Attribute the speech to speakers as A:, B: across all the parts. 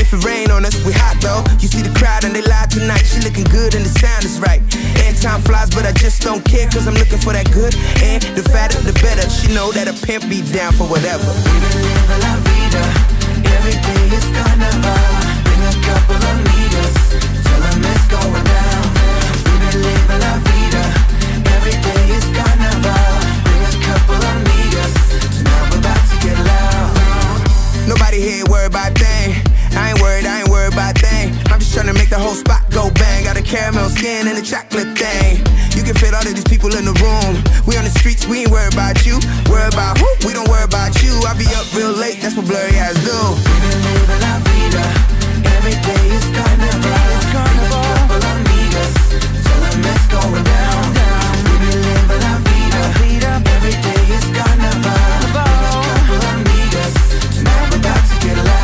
A: if it rain on us, we hot though. You see the crowd and they live tonight. She looking good and the sound is right. And time flies, but I just don't care, cause I'm looking for that good. And the fatter, the better. She know that a pimp be down for whatever.
B: Viva la vida, every day is carnival. Bring a couple of meters, tell them it's going down. Viva la vida, every day is carnival. Bring a couple of meters, tonight we're about to get loud.
A: Nobody here worried about thing. I ain't worried about thing. I'm just tryna make the whole spot go bang. Got a caramel skin and a chocolate thing. You can fit all of these people in the room. We on the streets, we ain't worried about you. Worried about who? We don't worry about you. I be up real late, that's what blurry eyes do.
B: Viva la vida, every day is carnival. Bring a couple of meters, tell them it's going down. Viva la vida, every day is carnival. Bring a couple of meters, tonight we're about to get loud.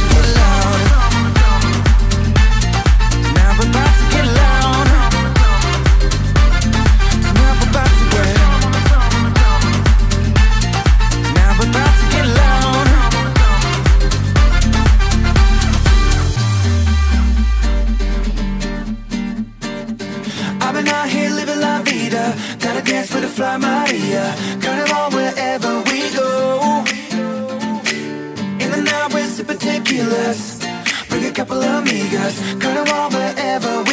B: Gotta dance for the Fly Maria. Carnival wherever we go. In the night we're super tequilas. Bring a couple of amigas. Carnival wherever we go.